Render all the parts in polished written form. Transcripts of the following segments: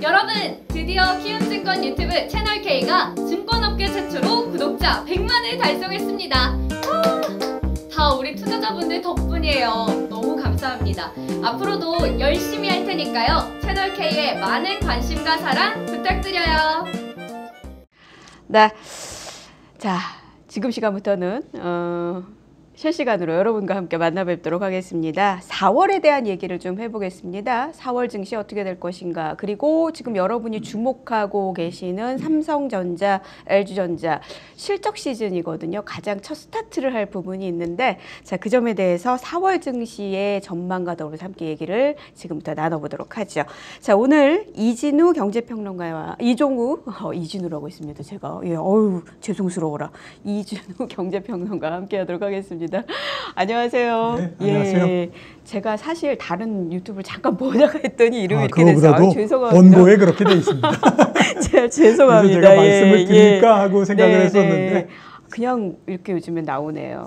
여러분, 드디어 키움증권 유튜브 채널 K가 증권업계 최초로 구독자 100만을 달성했습니다. 다 우리 투자자분들 덕분이에요. 너무 감사합니다. 앞으로도 열심히 할 테니까요. 채널 K에 많은 관심과 사랑 부탁드려요. 네, 자, 지금 시간부터는 실시간으로 여러분과 함께 만나 뵙도록 하겠습니다. 4월에 대한 얘기를 좀 해보겠습니다. 4월 증시 어떻게 될 것인가, 그리고 지금 여러분이 주목하고 계시는 삼성전자, LG전자 실적 시즌이거든요. 가장 첫 스타트를 할 부분이 있는데, 자, 그 점에 대해서 4월 증시의 전망과 더불어서 함께 얘기를 지금부터 나눠보도록 하죠. 자, 오늘 이진우 경제평론가와 이진우라고 있습니다. 제가 죄송스러워라. 이진우 경제평론가와 함께 하도록 하겠습니다. 안녕하세요. 네, 안녕하세요. 예, 제가 사실 다른 유튜브를 잠깐 보다가 했더니 이름이 이렇게 됐어요. 죄송합니다. 원고에 그렇게 돼 있습니다. 죄송합니다. 그래서 제가 말씀을 드릴까 하고 생각을 했었는데 그냥 이렇게 요즘에 나오네요.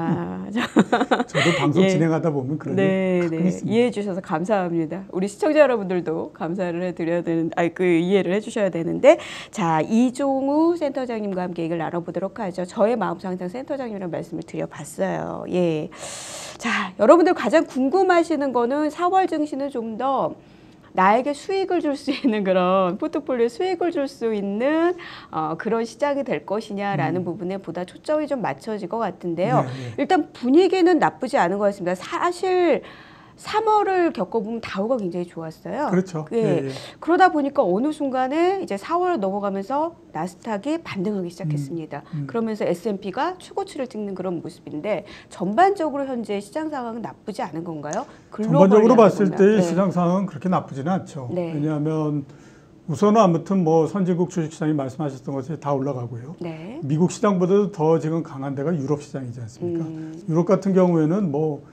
저도 방송 진행하다 보면 그런 게 가끔 있습니다. 이해해 주셔서 감사합니다. 우리 시청자 여러분들도 감사를 해드려야 되는, 이해를 해주셔야 되는데, 자, 이종우 센터장님과 함께 얘기를 나눠보도록 하죠. 저의 마음속 항상 센터장님이라는 말씀을 드려봤어요. 예. 자, 여러분들 가장 궁금하시는 거는 4월 증시는 좀 더 나에게 수익을 줄 수 있는, 그런 포트폴리오 수익을 줄 수 있는 그런 시장이 될 것이냐라는 부분에 보다 초점이 좀 맞춰질 것 같은데요. 네. 일단 분위기는 나쁘지 않은 것 같습니다. 사실 3월을 겪어보면 다우가 굉장히 좋았어요. 그렇죠. 예. 그러다 보니까 어느 순간에 이제 4월 넘어가면서 나스닥이 반등하기 시작했습니다. 그러면서 S&P가 최고치를 찍는 그런 모습인데, 전반적으로 현재 시장 상황은 나쁘지 않은 건가요? 전반적으로 봤을 때 시장 상황은 그렇게 나쁘지는 않죠. 네. 왜냐하면 우선은 아무튼 뭐 선진국 주식시장이 말씀하셨던 것이 다 올라가고요. 네. 미국 시장보다도 더 지금 강한 데가 유럽 시장이지 않습니까? 유럽 같은 경우에는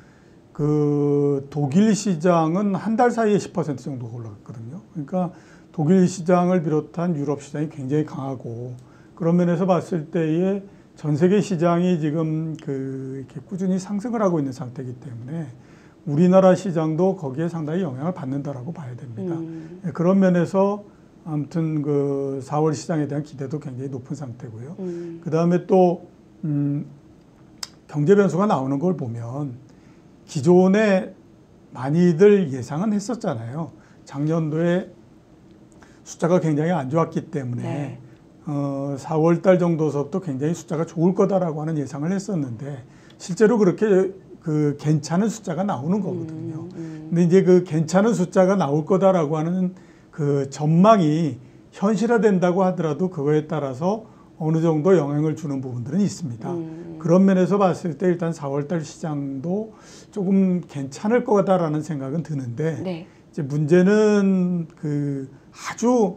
그 독일 시장은 한 달 사이에 10% 정도 올라갔거든요. 그러니까 독일 시장을 비롯한 유럽 시장이 굉장히 강하고, 그런 면에서 봤을 때에 전 세계 시장이 지금 이렇게 꾸준히 상승을 하고 있는 상태이기 때문에 우리나라 시장도 거기에 상당히 영향을 받는다라고 봐야 됩니다. 그런 면에서 아무튼 그 4월 시장에 대한 기대도 굉장히 높은 상태고요. 그 다음에 또 경제 변수가 나오는 걸 보면 기존에 많이들 예상은 했었잖아요. 작년도에 숫자가 굉장히 안 좋았기 때문에 4월 달 정도서부터 굉장히 숫자가 좋을 거다라고 하는 예상을 했었는데, 실제로 그렇게 괜찮은 숫자가 나오는 거거든요. 근데 이제 그 괜찮은 숫자가 나올 거다라고 하는 그 전망이 현실화된다고 하더라도 그거에 따라서 어느 정도 영향을 주는 부분들은 있습니다. 그런 면에서 봤을 때 일단 4월 달 시장도 조금 괜찮을 거다라는 생각은 드는데, 이제 문제는 아주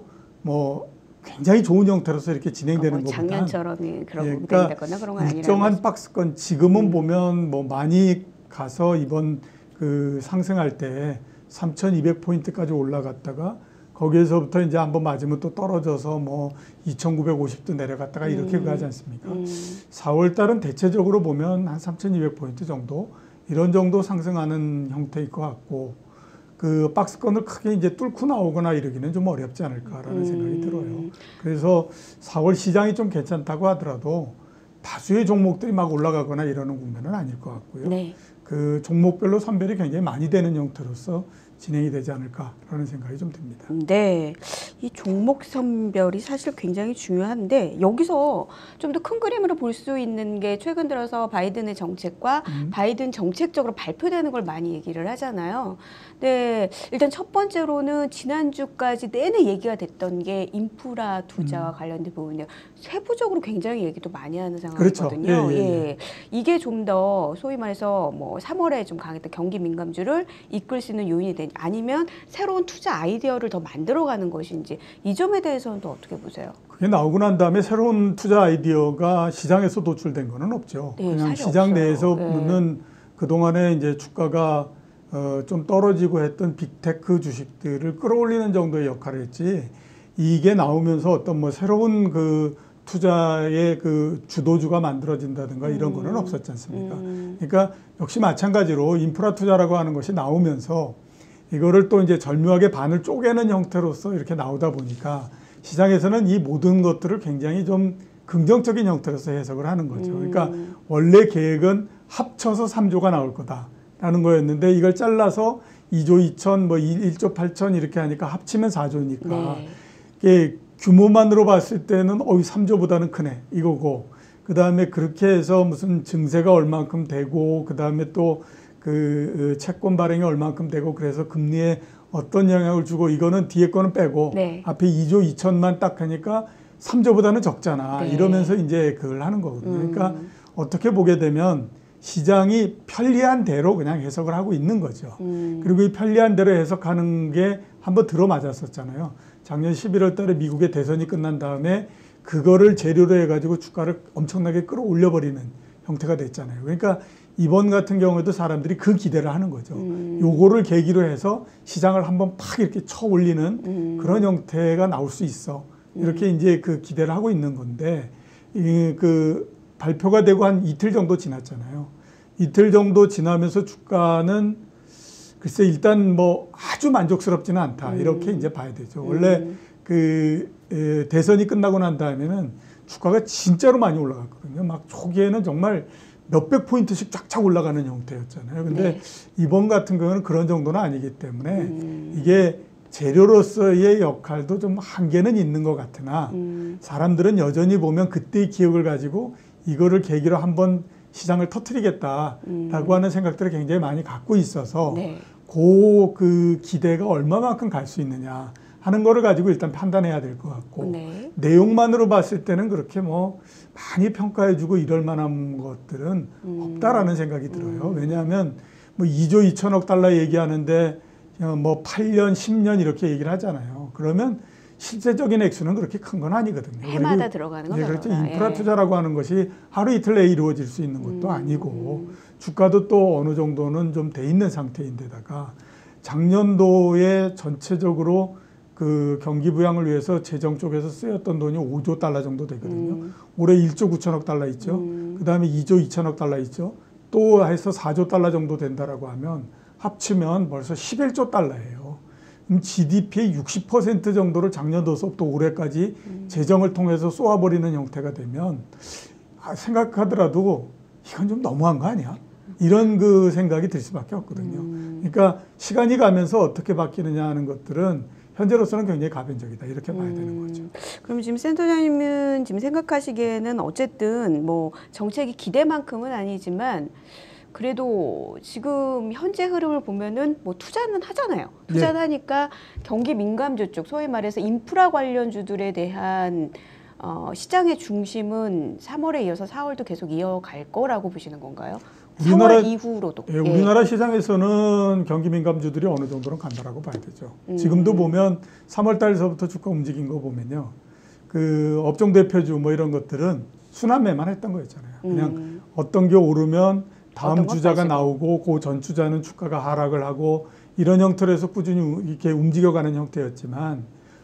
굉장히 좋은 형태로서 이렇게 진행되는 것보다 작년처럼 그런 그런 건 아니라 일정한 박스권, 지금은 보면 많이 가서 이번 상승할 때 3,200포인트까지 올라갔다가 거기에서부터 이제 한번 맞으면 또 떨어져서 2,950도 내려갔다가 이렇게 가지 않습니까? 4월 달은 대체적으로 보면 한 3,200포인트 정도, 이런 정도 상승하는 형태일 것 같고, 그 박스권을 크게 이제 뚫고 나오거나 이러기는 좀 어렵지 않을까라는 생각이 들어요. 그래서 4월 시장이 좀 괜찮다고 하더라도 다수의 종목들이 막 올라가거나 이러는 국면은 아닐 것 같고요. 그 종목별로 선별이 굉장히 많이 되는 형태로서 진행이 되지 않을까라는 생각이 좀 듭니다. 네, 이 종목 선별이 사실 굉장히 중요한데, 여기서 좀 더 큰 그림으로 볼 수 있는 게 최근 들어서 바이든의 정책과 바이든 정책적으로 발표되는 걸 많이 얘기를 하잖아요. 네, 일단 첫 번째로는 지난주까지 내내 얘기가 됐던 게 인프라 투자와 관련된 부분이요. 세부적으로 굉장히 얘기도 많이 하는 상황이거든요. 그렇죠. 예. 이게 좀 더 소위 말해서 3월에 좀 강했던 경기 민감주를 이끌 수 있는 요인이 되니, 아니면 새로운 투자 아이디어를 더 만들어가는 것인지, 이 점에 대해서는 또 어떻게 보세요? 그게 나오고 난 다음에 새로운 투자 아이디어가 시장에서 도출된 거는 없죠. 그냥 시장 내에서는 그동안에 이제 주가가 좀 떨어지고 했던 빅테크 주식들을 끌어올리는 정도의 역할을 했지, 이게 나오면서 어떤 새로운 투자의 주도주가 만들어진다든가 이런 거는 없었지 않습니까? 그러니까 역시 마찬가지로 인프라 투자라고 하는 것이 나오면서 이거를 또 이제 절묘하게 반을 쪼개는 형태로서 이렇게 나오다 보니까 시장에서는 이 모든 것들을 굉장히 좀 긍정적인 형태로서 해석을 하는 거죠. 그러니까 원래 계획은 합쳐서 3조가 나올 거다라는 거였는데 이걸 잘라서 2조 2천, 뭐 1조 8천 이렇게 하니까 합치면 4조니까 네. 이게 규모만으로 봤을 때는 3조보다는 크네 이거고, 그 다음에 그렇게 해서 무슨 증세가 얼만큼 되고, 그 다음에 또 그 채권 발행이 얼만큼 되고, 그래서 금리에 어떤 영향을 주고, 이거는 뒤에 거는 빼고 네. 앞에 2조 2천만 딱 하니까 3조보다는 적잖아. 네. 이러면서 이제 그걸 하는 거거든요. 그러니까 어떻게 보게 되면 시장이 편리한 대로 그냥 해석을 하고 있는 거죠. 그리고 이 편리한 대로 해석하는 게 한번 들어맞았었잖아요. 작년 11월 달에 미국의 대선이 끝난 다음에 그거를 재료로 해가지고 주가를 엄청나게 끌어올려 버리는 형태가 됐잖아요. 그러니까 이번 같은 경우에도 사람들이 그 기대를 하는 거죠. 요거를 계기로 해서 시장을 한번 팍 이렇게 쳐 올리는 그런 형태가 나올 수 있어. 이렇게 이제 그 기대를 하고 있는 건데, 그 발표가 되고 한 이틀 정도 지났잖아요. 이틀 정도 지나면서 주가는 글쎄 일단 뭐 아주 만족스럽지는 않다. 이렇게 이제 봐야 되죠. 원래 그 대선이 끝나고 난 다음에는 주가가 진짜로 많이 올라갔거든요. 막 초기에는 정말 몇백 포인트씩 쫙쫙 올라가는 형태였잖아요. 근데 네. 이번 같은 경우는 그런 정도는 아니기 때문에 이게 재료로서의 역할도 좀 한계는 있는 것 같으나 사람들은 여전히 보면 그때의 기억을 가지고 이거를 계기로 한번 시장을 터뜨리겠다라고 하는 생각들을 굉장히 많이 갖고 있어서 네. 그 기대가 얼마만큼 갈 수 있느냐 하는 거를 가지고 일단 판단해야 될 것 같고, 네. 내용만으로 봤을 때는 그렇게 뭐 많이 평가해주고 이럴 만한 것들은 없다라는 생각이 들어요. 왜냐하면 뭐 2조 2천억 달러 얘기하는데 뭐 8년, 10년 이렇게 얘기를 하잖아요. 그러면 실제적인 액수는 그렇게 큰 건 아니거든요. 해마다 그리고 들어가는 거죠. 그렇죠. 인프라 투자라고 하는 것이 하루 이틀 내에 이루어질 수 있는 것도 아니고, 주가도 또 어느 정도는 좀 돼 있는 상태인데다가 작년도에 전체적으로 그 경기 부양을 위해서 재정 쪽에서 쓰였던 돈이 5조 달러 정도 되거든요. 올해 1조 9천억 달러 있죠. 그 다음에 2조 2천억 달러 있죠. 또 해서 4조 달러 정도 된다라고 하면 합치면 벌써 11조 달러예요. 그럼 GDP의 60% 정도를 작년도서부터 올해까지 재정을 통해서 쏘아버리는 형태가 되면 생각하더라도 이건 좀 너무한 거 아니야? 이런 그 생각이 들 수밖에 없거든요. 그러니까 시간이 가면서 어떻게 바뀌느냐 하는 것들은 현재로서는 굉장히 가변적이다 이렇게 봐야 되는 거죠. 그럼 지금 센터장님은 지금 생각하시기에는 어쨌든 뭐 정책이 기대만큼은 아니지만 그래도 지금 현재 흐름을 보면은 뭐 투자는 하잖아요. 투자는 하니까 경기 민감주 쪽, 소위 말해서 인프라 관련주들에 대한 시장의 중심은 3월에 이어서 4월도 계속 이어갈 거라고 보시는 건가요? 4월 이후로도. 예, 우리나라 시장에서는 경기 민감주들이 어느 정도는 간다라고 봐야 되죠. 지금도 보면 3월 달서부터 주가 움직인 거 보면요. 그 업종 대표주 뭐 이런 것들은 순환매만 했던 거였잖아요. 그냥 어떤 게 오르면 다음 주자가 나오고 그 전 주자는 주가가 하락을 하고 이런 형태로 해서 꾸준히 이렇게 움직여가는 형태였지만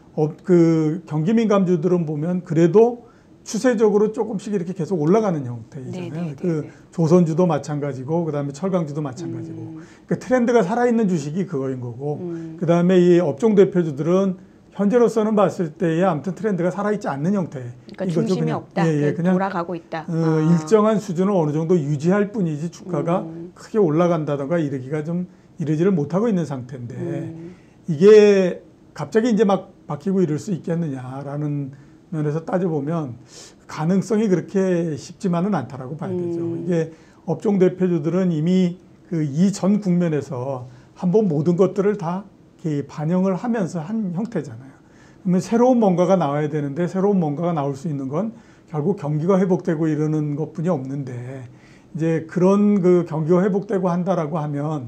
그 경기 민감주들은 보면 그래도 추세적으로 조금씩 이렇게 계속 올라가는 형태이잖아요. 그 조선주도 마찬가지고 그다음에 철강주도 마찬가지고 그러니까 트렌드가 살아있는 주식이 그거인 거고 그다음에 이 업종 대표주들은 현재로서는 봤을 때에 아무튼 트렌드가 살아있지 않는 형태. 그러니까 중심이 그냥, 없다. 그냥 돌아가고 있다. 일정한 수준을 어느 정도 유지할 뿐이지 주가가 크게 올라간다던가 이러기가 좀 이러지를 못하고 있는 상태인데 이게 갑자기 이제 막 바뀌고 이럴 수 있겠느냐라는 면에서 따져보면 가능성이 그렇게 쉽지만은 않다라고 봐야 되죠. 이게 업종 대표주들은 이미 그 이전 국면에서 한번 모든 것들을 다 반영을 하면서 한 형태잖아요. 그러면 새로운 뭔가가 나와야 되는데 새로운 뭔가가 나올 수 있는 건 결국 경기가 회복되고 이러는 것뿐이 없는데 이제 그런 그 경기가 회복되고 한다라고 하면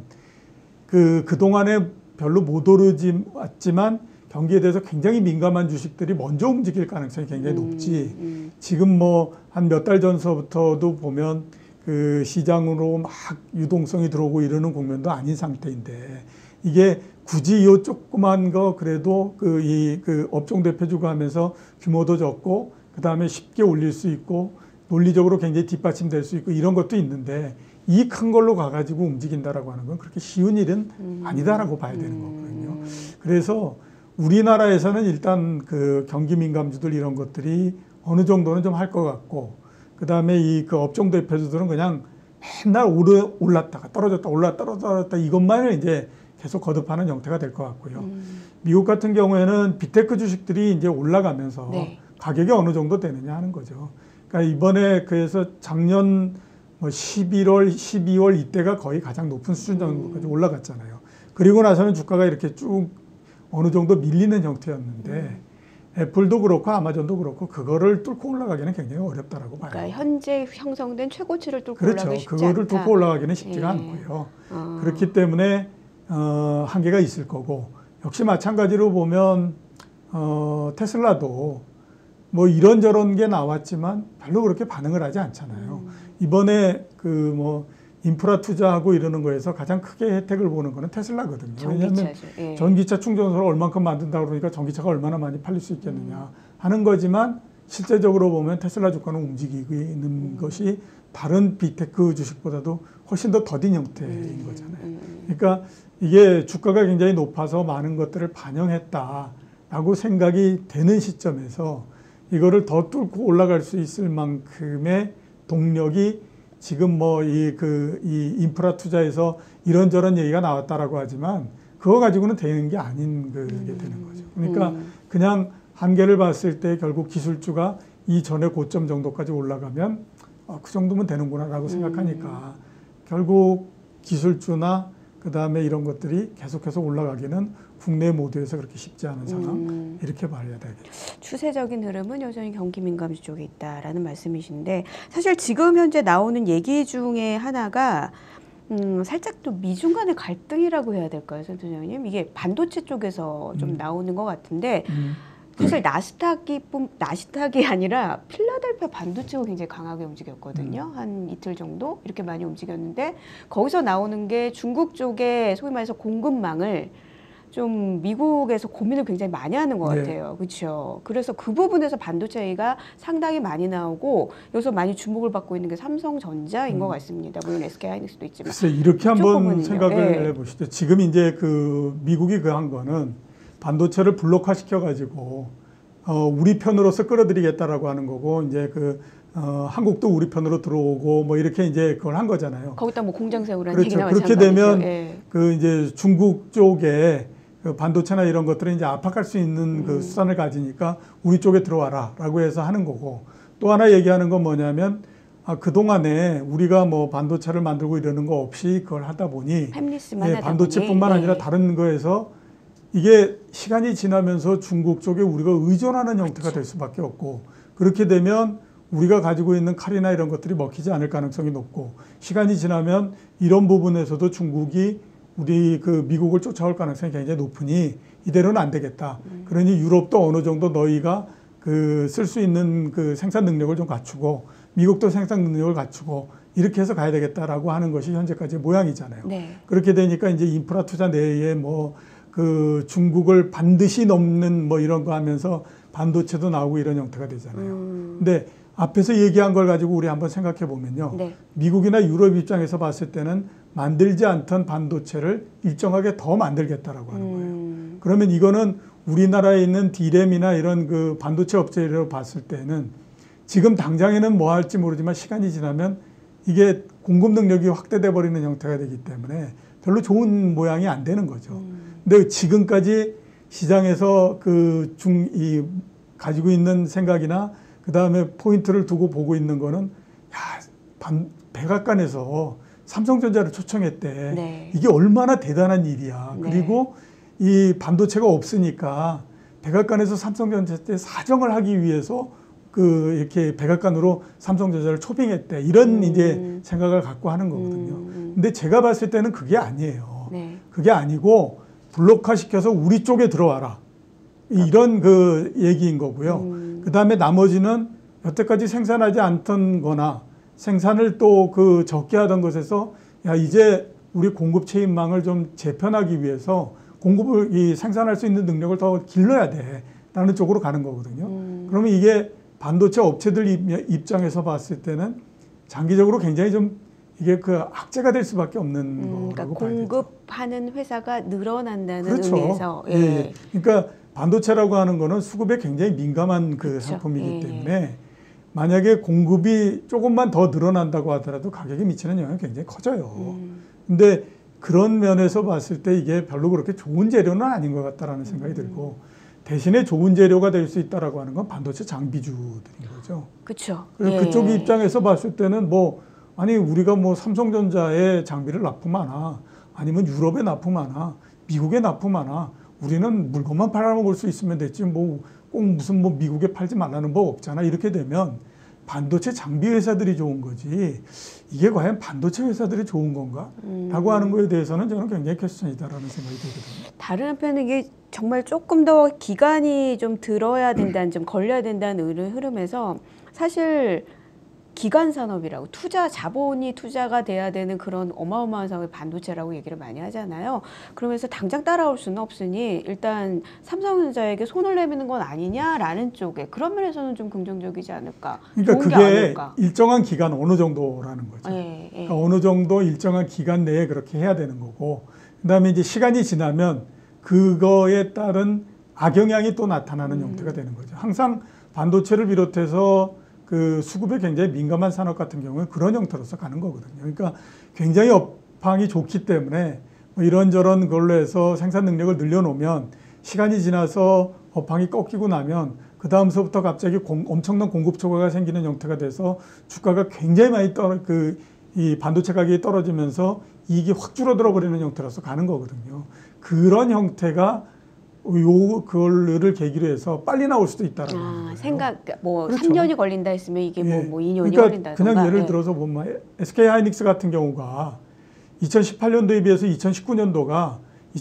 그동안에 별로 못 오르지 왔지만 경기에 대해서 굉장히 민감한 주식들이 먼저 움직일 가능성이 굉장히 높지. 지금 뭐 한 몇 달 전서부터도 보면 그 시장으로 막 유동성이 들어오고 이러는 국면도 아닌 상태인데 이게 굳이 이 조그만 거 그래도 그 업종 대표주가 하면서 규모도 적고 그 다음에 쉽게 올릴 수 있고 논리적으로 굉장히 뒷받침될 수 있고 이런 것도 있는데 이 큰 걸로 가가지고 움직인다라고 하는 건 그렇게 쉬운 일은 아니다라고 봐야 되는 거거든요. 그래서 우리나라에서는 일단 그 경기 민감주들 이런 것들이 어느 정도는 좀 할 것 같고, 그 다음에 이 그 업종 대표주들은 그냥 맨날 올랐다가 떨어졌다 올랐다 떨어졌다 이것만을 이제 계속 거듭하는 형태가 될 것 같고요. 미국 같은 경우에는 빅테크 주식들이 이제 올라가면서 네. 가격이 어느 정도 되느냐 하는 거죠. 그러니까 이번에 그래서 작년 뭐 11월, 12월 이때가 거의 가장 높은 수준 정도까지 올라갔잖아요. 그리고 나서는 주가가 이렇게 쭉 어느 정도 밀리는 형태였는데 애플도 그렇고 아마존도 그렇고 그거를 뚫고 올라가기는 굉장히 어렵다라고 봐요. 그러니까 현재 형성된 최고치를 뚫고 그렇죠. 올라가기 쉽지 그거를 않다. 뚫고 올라가기는 쉽지가 예. 않고요. 그렇기 때문에 한계가 있을 거고, 역시 마찬가지로 보면 테슬라도 뭐 이런저런 게 나왔지만 별로 그렇게 반응을 하지 않잖아요. 이번에 그 뭐 인프라 투자하고 이러는 거에서 가장 크게 혜택을 보는 거는 테슬라거든요. 왜냐하면 전기차죠. 예. 전기차 충전소를 얼만큼 만든다 그러니까 전기차가 얼마나 많이 팔릴 수 있겠느냐 하는 거지만, 실제적으로 보면 테슬라 주가는 움직이고 있는 것이 다른 빅테크 주식보다도 훨씬 더 더딘 형태인 거잖아요. 그러니까 이게 주가가 굉장히 높아서 많은 것들을 반영했다라고 생각이 되는 시점에서 이거를 더 뚫고 올라갈 수 있을 만큼의 동력이 지금 뭐 이 인프라 투자에서 이런저런 얘기가 나왔다라고 하지만 그거 가지고는 되는 게 아닌 그게 되는 거죠. 그러니까 그냥 한계를 봤을 때 결국 기술주가 이전의 고점 정도까지 올라가면 그 정도면 되는구나라고 생각하니까 결국 기술주나 그 다음에 이런 것들이 계속해서 올라가기는 국내 모두에서 그렇게 쉽지 않은 상황, 이렇게 봐야 되겠죠. 추세적인 흐름은 여전히 경기 민감주 쪽에 있다라는 말씀이신데, 사실 지금 현재 나오는 얘기 중에 하나가 살짝 또 미중 간의 갈등이라고 해야 될까요, 센터장님? 이게 반도체 쪽에서 좀 나오는 것 같은데, 사실 나스닥이 아니라 필라델피아 반도체가 굉장히 강하게 움직였거든요. 한 이틀 정도 이렇게 많이 움직였는데, 거기서 나오는 게 중국 쪽에 소위 말해서 공급망을 좀 미국에서 고민을 굉장히 많이 하는 것 같아요. 그렇죠. 그래서 그 부분에서 반도체가 상당히 많이 나오고, 여기서 많이 주목을 받고 있는 게 삼성전자인 것 같습니다. 물론 SK하이닉스도 있지만. 글쎄, 이렇게 한번 생각을 예. 해보시죠. 지금 이제 그 미국이 그 한 거는 반도체를 블록화 시켜가지고 우리 편으로서 끌어들이겠다라고 하는 거고, 이제 그 한국도 우리 편으로 들어오고 뭐 이렇게 이제 그걸 한 거잖아요. 거기다 뭐 공장 세우라는 그렇죠. 얘기나 그렇게 마찬가지죠. 되면 예. 그 이제 중국 쪽에 그 반도체나 이런 것들을 이제 압박할 수 있는 그 수단을 가지니까 우리 쪽에 들어와라라고 해서 하는 거고, 또 하나 얘기하는 건 뭐냐면 그동안에 우리가 뭐 반도체를 만들고 이러는 거 없이 그걸 하다 보니 햄리스만 반도체뿐만 아니라 다른 거에서 이게 시간이 지나면서 중국 쪽에 우리가 의존하는 형태가 될 수밖에 없고, 그렇게 되면 우리가 가지고 있는 칼이나 이런 것들이 먹히지 않을 가능성이 높고, 시간이 지나면 이런 부분에서도 중국이 우리 그 미국을 쫓아올 가능성이 굉장히 높으니 이대로는 안 되겠다. 그러니 유럽도 어느 정도 너희가 그 쓸 수 있는 그 생산 능력을 좀 갖추고, 미국도 생산 능력을 갖추고, 이렇게 해서 가야 되겠다라고 하는 것이 현재까지의 모양이잖아요. 네. 그렇게 되니까 이제 인프라 투자 내에 뭐 그 중국을 반드시 넘는 뭐 이런 거 하면서 반도체도 나오고 이런 형태가 되잖아요. 근데 앞에서 얘기한 걸 가지고 우리 한번 생각해 보면요. 네. 미국이나 유럽 입장에서 봤을 때는 만들지 않던 반도체를 일정하게 더 만들겠다라고 하는 거예요. 그러면 이거는 우리나라에 있는 D램이나 이런 그 반도체 업체를 봤을 때는 지금 당장에는 뭐 할지 모르지만 시간이 지나면 이게 공급 능력이 확대돼 버리는 형태가 되기 때문에 별로 좋은 모양이 안 되는 거죠. 근데 지금까지 시장에서 이 가지고 있는 생각이나 그 다음에 포인트를 두고 보고 있는 거는, 백악관에서 삼성전자를 초청했대. 네. 이게 얼마나 대단한 일이야. 네. 그리고 이 반도체가 없으니까 백악관에서 삼성전자에 사정을 하기 위해서 이렇게 백악관으로 삼성전자를 초빙했대. 이런 이제 생각을 갖고 하는 거거든요. 근데 제가 봤을 때는 그게 아니에요. 네. 그게 아니고 블록화 시켜서 우리 쪽에 들어와라. 이런 그 얘기인 거고요. 그 다음에 나머지는 여태까지 생산하지 않던 거나 생산을 또 그 적게 하던 것에서 이제 우리 공급 체인망을 좀 재편하기 위해서 공급을 생산할 수 있는 능력을 더 길러야 돼. 라는 쪽으로 가는 거거든요. 그러면 이게 반도체 업체들 입장에서 봤을 때는 장기적으로 굉장히 좀 이게 그 악재가 될 수밖에 없는 그러니까 거라고 봐야 되죠. 공급하는 회사가 늘어난다는 그렇죠. 의미에서 예. 예. 그러니까 반도체라고 하는 거는 수급에 굉장히 민감한 그 그렇죠. 상품이기 예. 때문에 만약에 공급이 조금만 더 늘어난다고 하더라도 가격에 미치는 영향이 굉장히 커져요. 근데 그런 면에서 봤을 때 이게 별로 그렇게 좋은 재료는 아닌 것 같다라는 생각이 들고 대신에 좋은 재료가 될 수 있다라고 하는 건 반도체 장비주들인 거죠. 그렇죠. 그래서 그쪽 입장에서 봤을 때는 뭐 아니 우리가 뭐 삼성전자에 장비를 납품하나 아니면 유럽에 납품하나 미국에 납품하나 우리는 물건만 팔아먹을 수 있으면 됐지 뭐 꼭 무슨 뭐 미국에 팔지 말라는 법 없잖아. 이렇게 되면 반도체 장비 회사들이 좋은 거지 이게 과연 반도체 회사들이 좋은 건가? 라고 하는 거에 대해서는 저는 굉장히 퀘스천이다라는 생각이 들거든요. 다른 한편은 이게 정말 조금 더 기간이 좀 들어야 된다는 좀 걸려야 된다는 흐름에서 사실 기간 산업이라고 자본이 투자가 돼야 되는 그런 어마어마한 산업이 반도체라고 얘기를 많이 하잖아요. 그러면서 당장 따라올 수는 없으니 일단 삼성전자에게 손을 내미는 건 아니냐라는 쪽에 그런 면에서는 좀 긍정적이지 않을까. 그러니까 좋은 게 그게 아닐까. 일정한 기간 어느 정도라는 거죠. 예, 예. 그러니까 어느 정도 일정한 기간 내에 그렇게 해야 되는 거고 그다음에 이제 시간이 지나면 그거에 따른 악영향이 또 나타나는 형태가 되는 거죠. 항상 반도체를 비롯해서 그 수급에 굉장히 민감한 산업 같은 경우는 그런 형태로서 가는 거거든요. 그러니까 굉장히 업황이 좋기 때문에 뭐 이런저런 걸로 해서 생산 능력을 늘려놓으면 시간이 지나서 업황이 꺾이고 나면 그 다음서부터 갑자기 엄청난 공급 초과가 생기는 형태가 돼서 주가가 굉장히 많이 이 반도체 가격이 떨어지면서 이익이 확 줄어들어 버리는 형태로서 가는 거거든요. 그런 형태가 그거를 계기로 해서 빨리 나올 수도 있다라는 거예요. 뭐 그렇죠. 3년이 걸린다 했으면 이게 예. 뭐 2년이 그러니까 걸린다던가. 그냥 예를 예. 들어서 보면 SK 하이닉스 같은 경우가 2018년도에 비해서 2019년도가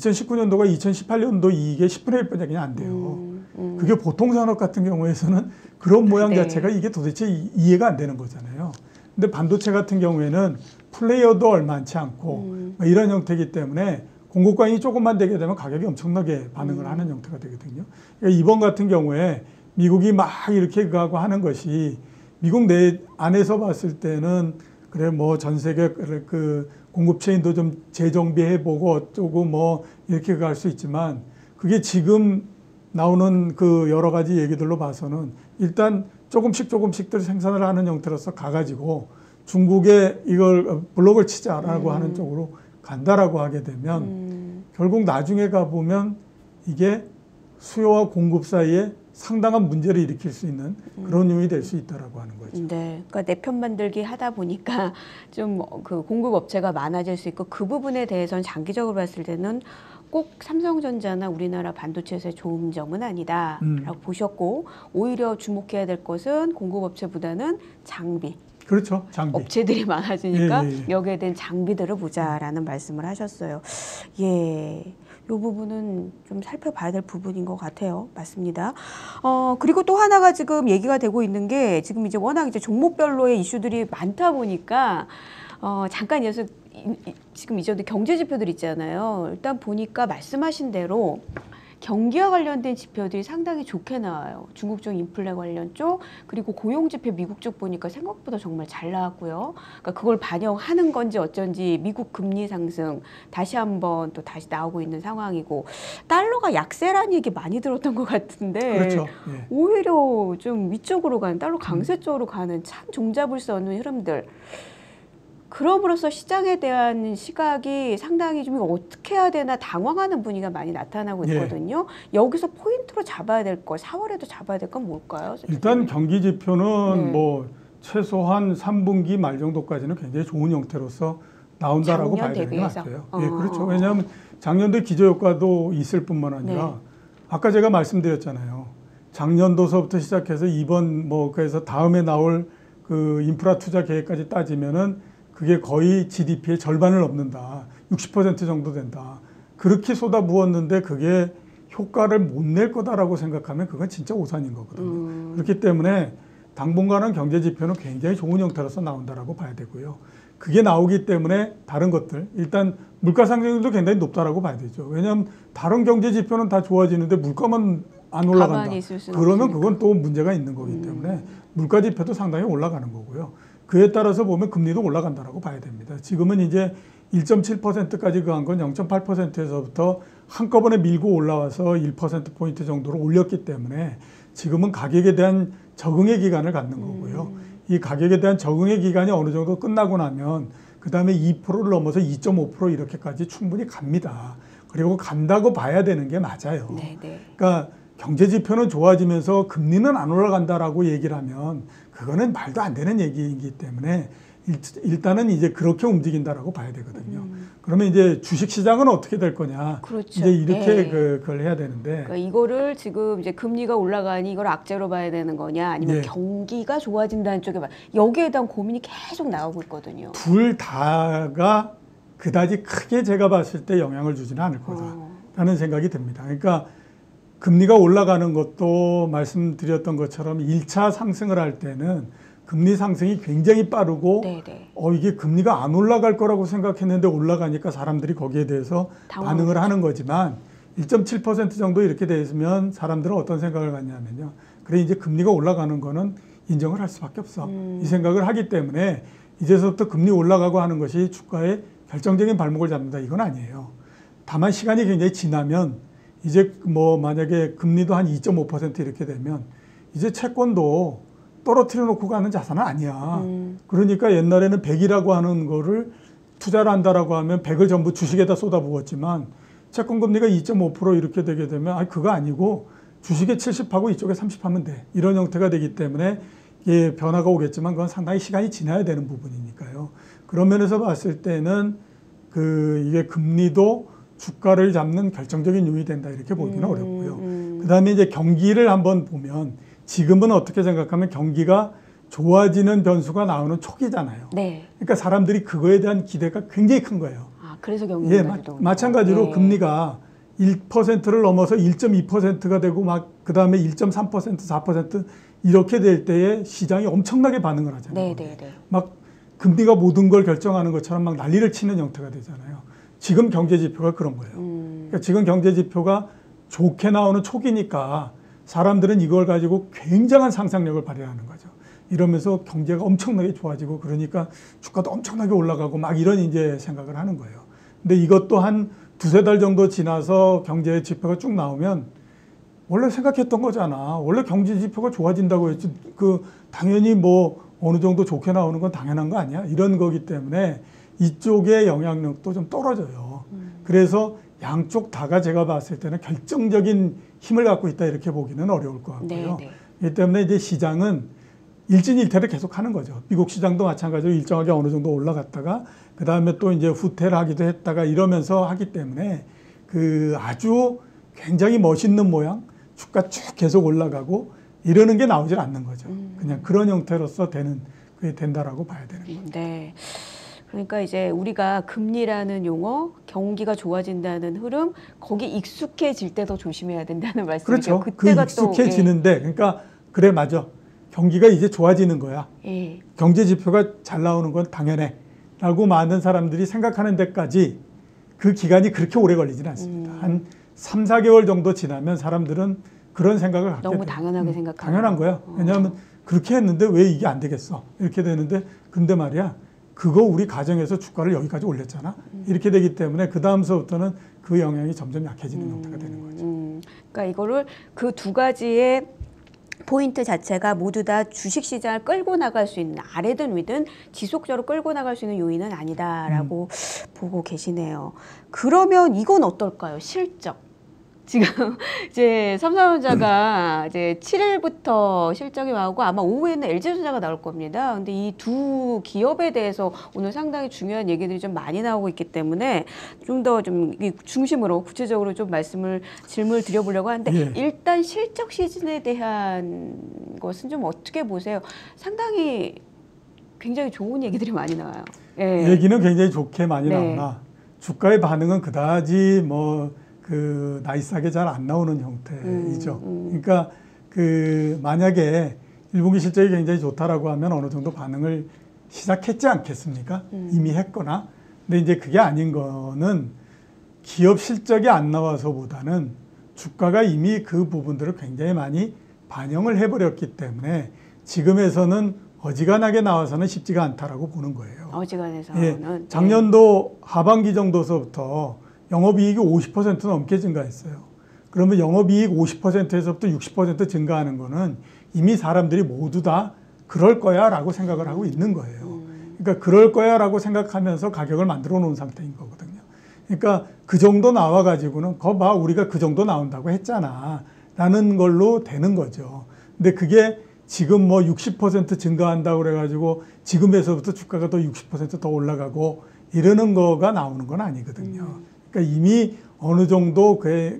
2018년도 이익의 10분의 1뿐이 그냥 안 돼요. 그게 보통 산업 같은 경우에서는 그런 모양 네. 자체가 이게 도대체 이해가 안 되는 거잖아요. 근데 반도체 같은 경우에는 플레이어도 얼마치 않고 뭐 이런 형태이기 때문에 공급관이 조금만 되게 되면 가격이 엄청나게 반응을 하는 형태가 되거든요. 그러니까 이번 같은 경우에 미국이 막 이렇게 그하고 하는 것이 미국 내 안에서 봤을 때는 그래 뭐 전 세계 그 공급 체인도 좀 재정비해보고 어쩌고 뭐 이렇게 갈 수 있지만 그게 지금 나오는 그 여러 가지 얘기들로 봐서는 일단 조금씩들 생산을 하는 형태로서 가가지고 중국에 이걸 블록을 치자라고 하는 쪽으로 간다라고 하게 되면 결국 나중에 가보면 이게 수요와 공급 사이에 상당한 문제를 일으킬 수 있는 그런 요인이 될 수 있다라고 하는 거죠. 네, 그러니까 내편 만들기 하다 보니까 좀 그 공급 업체가 많아질 수 있고 그 부분에 대해서는 장기적으로 봤을 때는 꼭 삼성전자나 우리나라 반도체에서의 좋은 점은 아니다라고 보셨고 오히려 주목해야 될 것은 공급 업체보다는 장비. 그렇죠. 장비. 업체들이 많아지니까 예. 여기에 대한 장비들을 보자라는 말씀을 하셨어요. 예. 이 부분은 좀 살펴봐야 될 부분인 것 같아요. 맞습니다. 그리고 또 하나가 지금 얘기가 되고 있는 게 지금 이제 워낙 이제 종목별로의 이슈들이 많다 보니까 잠깐 이어서 지금 이전에 경제 지표들 있잖아요. 일단 보니까 말씀하신 대로 경기와 관련된 지표들이 상당히 좋게 나와요. 중국 쪽 인플레 관련 쪽 그리고 고용 지표 미국 쪽 보니까 생각보다 정말 잘 나왔고요. 그러니까 그걸 반영하는 건지 어쩐지 미국 금리 상승 다시 한번 또 다시 나오고 있는 상황이고 달러가 약세라는 얘기 많이 들었던 것 같은데 그렇죠. 예. 오히려 좀 위쪽으로 가는 달러 강세 쪽으로 가는 참 종잡을 수 없는 흐름들. 그럼으로써 시장에 대한 시각이 상당히 좀 어떻게 해야 되나 당황하는 분위기가 많이 나타나고 있거든요. 여기서 포인트로 잡아야 될 거, 4월에도 잡아야 될 건 뭘까요? 일단 경기 지표는 네. 뭐 최소한 3분기 말 정도까지는 굉장히 좋은 형태로서 나온다라고 봐야 되는 것 같아요. 예, 그렇죠. 왜냐하면 작년도에 기저효과도 있을 뿐만 아니라 네. 아까 제가 말씀드렸잖아요. 작년도서부터 시작해서 이번 뭐 그래서 다음에 나올 그 인프라 투자 계획까지 따지면은 그게 거의 GDP의 절반을 넘는다. 60% 정도 된다. 그렇게 쏟아부었는데 그게 효과를 못 낼 거다라고 생각하면 그건 진짜 오산인 거거든요. 그렇기 때문에 당분간은 경제 지표는 굉장히 좋은 형태로서 나온다라고 봐야 되고요. 그게 나오기 때문에 다른 것들, 일단 물가 상승률도 굉장히 높다라고 봐야 되죠. 왜냐하면 다른 경제 지표는 다 좋아지는데 물가만 안 올라간다. 그러면 그건 또 문제가 있는 거기 때문에 물가 지표도 상당히 올라가는 거고요. 그에 따라서 보면 금리도 올라간다라고 봐야 됩니다. 지금은 이제 1.7%까지 그한 건 0.8%에서부터 한꺼번에 밀고 올라와서 1%포인트 정도로 올렸기 때문에 지금은 가격에 대한 적응의 기간을 갖는 거고요. 이 가격에 대한 적응의 기간이 어느 정도 끝나고 나면 그 다음에 2%를 넘어서 2.5% 이렇게까지 충분히 갑니다. 그리고 간다고 봐야 되는 게 맞아요. 네네. 그러니까 경제 지표는 좋아지면서 금리는 안 올라간다라고 얘기를 하면 그거는 말도 안 되는 얘기이기 때문에 일단은 이제 그렇게 움직인다라고 봐야 되거든요. 그러면 이제 주식 시장은 어떻게 될 거냐? 그렇죠. 이제 이렇게 네. 그걸 해야 되는데. 그러니까 이거를 지금 이제 금리가 올라가니 이걸 악재로 봐야 되는 거냐, 아니면 예. 경기가 좋아진다는 쪽에 봐. 여기에 대한 고민이 계속 나오고 있거든요. 둘 다가 그다지 크게 제가 봤을 때 영향을 주지는 않을 거다라는 생각이 듭니다. 그러니까 금리가 올라가는 것도 말씀드렸던 것처럼 1차 상승을 할 때는 금리 상승이 굉장히 빠르고 네네. 이게 금리가 안 올라갈 거라고 생각했는데 올라가니까 사람들이 거기에 대해서 반응을 하는 거지만 1.7% 정도 이렇게 돼 있으면 사람들은 어떤 생각을 갖냐면요. 그래 이제 금리가 올라가는 거는 인정을 할 수밖에 없어. 이 생각을 하기 때문에 이제서부터 금리 올라가고 하는 것이 주가의 결정적인 발목을 잡는다. 이건 아니에요. 다만 시간이 굉장히 지나면 이제 뭐 만약에 금리도 한 2.5% 이렇게 되면 이제 채권도 떨어뜨려 놓고 가는 자산은 아니야. 그러니까 옛날에는 100이라고 하는 거를 투자를 한다라고 하면 100을 전부 주식에다 쏟아부었지만 채권 금리가 2.5% 이렇게 되게 되면 그거 아니고 주식에 70하고 이쪽에 30하면 돼. 이런 형태가 되기 때문에 예, 변화가 오겠지만 그건 상당히 시간이 지나야 되는 부분이니까요. 그런 면에서 봤을 때는 이게 금리도 주가를 잡는 결정적인 요인이 된다 이렇게 보기는 어렵고요. 그다음에 이제 경기를 한번 보면 지금은 어떻게 생각하면 경기가 좋아지는 변수가 나오는 초기잖아요. 네. 그러니까 사람들이 그거에 대한 기대가 굉장히 큰 거예요. 그래서 경기가 마찬가지로 네. 금리가 1%를 넘어서 1.2%가 되고 막 그다음에 1.3%, 4% 이렇게 될 때에 시장이 엄청나게 반응을 하잖아요. 네. 막 금리가 모든 걸 결정하는 것처럼 막 난리를 치는 형태가 되잖아요. 지금 경제 지표가 그런 거예요. 그러니까 지금 경제 지표가 좋게 나오는 초기니까 사람들은 이걸 가지고 굉장한 상상력을 발휘하는 거죠. 이러면서 경제가 엄청나게 좋아지고 그러니까 주가도 엄청나게 올라가고 막 이런 이제 생각을 하는 거예요. 근데 이것도 한 두세 달 정도 지나서 경제 지표가 쭉 나오면 원래 생각했던 거잖아. 원래 경제 지표가 좋아진다고 했지. 당연히 뭐 어느 정도 좋게 나오는 건 당연한 거 아니야? 이런 거기 때문에 이쪽의 영향력도 좀 떨어져요. 그래서 양쪽 다가 제가 봤을 때는 결정적인 힘을 갖고 있다 이렇게 보기는 어려울 것 같고요. 이 때문에 이제 시장은 일진일퇴를 계속 하는 거죠. 미국 시장도 마찬가지로 일정하게 어느 정도 올라갔다가 그 다음에 또 이제 후퇴를 하기도 했다가 이러면서 하기 때문에 아주 굉장히 멋있는 모양 주가 쭉 계속 올라가고 이러는 게 나오질 않는 거죠. 그냥 그런 형태로서 그게 된다라고 봐야 되는 거죠. 네. 그러니까 이제 우리가 금리라는 용어, 경기가 좋아진다는 흐름, 거기 익숙해질 때 더 조심해야 된다는 말씀이죠. 그렇죠. 그때가 익숙해지는데, 그러니까 그래 맞아. 경기가 이제 좋아지는 거야. 예. 경제 지표가 잘 나오는 건 당연해. 라고 많은 사람들이 생각하는 데까지 그 기간이 그렇게 오래 걸리지는 않습니다. 한 3, 4개월 정도 지나면 사람들은 그런 생각을 갖게 너무 돼요. 당연하게 생각하는 당연한 거야. 왜냐하면 그렇게 했는데 왜 이게 안 되겠어? 이렇게 되는데 근데 말이야. 그거 우리 가정에서 주가를 여기까지 올렸잖아. 이렇게 되기 때문에 그 다음서부터는 그 영향이 점점 약해지는 형태가 되는 거죠. 그러니까 이거를 그 두 가지의 포인트 자체가 모두 다 주식시장을 끌고 나갈 수 있는, 아래든 위든 지속적으로 끌고 나갈 수 있는 요인은 아니다라고 보고 계시네요. 그러면 이건 어떨까요? 실적. 지금 이제 삼성전자가 이제 7일부터 실적이 나오고 아마 오후에는 LG전자가 나올 겁니다. 근데 이 두 기업에 대해서 오늘 상당히 중요한 얘기들이 좀 많이 나오고 있기 때문에 좀 더 좀 중심으로 구체적으로 좀 질문을 드려보려고 하는데 일단 실적 시즌에 대한 것은 좀 어떻게 보세요? 상당히 굉장히 좋은 얘기들이 많이 나와요. 예. 얘기는 굉장히 좋게 많이 나오나 주가의 반응은 그다지 나이스하게 잘 안 나오는 형태이죠. 그러니까 만약에 1분기 실적이 굉장히 좋다라고 하면 어느 정도 반응을 시작했지 않겠습니까? 이미 했거나. 근데 이제 그게 아닌 거는 기업 실적이 안 나와서보다는 주가가 이미 그 부분들을 굉장히 많이 반영을 해버렸기 때문에 지금에서는 어지간하게 나와서는 쉽지가 않다라고 보는 거예요. 어지간해서는. 예, 작년도 하반기 정도서부터 영업이익이 50% 넘게 증가했어요. 그러면 영업이익 50%에서부터 60% 증가하는 거는 이미 사람들이 모두 다 그럴 거야 라고 생각을 하고 있는 거예요. 그러니까 그럴 거야 라고 생각하면서 가격을 만들어 놓은 상태인 거거든요. 그러니까 그 정도 나와 가지고는 거 봐 우리가 그 정도 나온다고 했잖아 라는 걸로 되는 거죠. 근데 그게 지금 뭐 60% 증가한다고 그래가지고 지금에서부터 주가가 더 60% 더 올라가고 이러는 거가 나오는 건 아니거든요. 그러니까 이미 어느 정도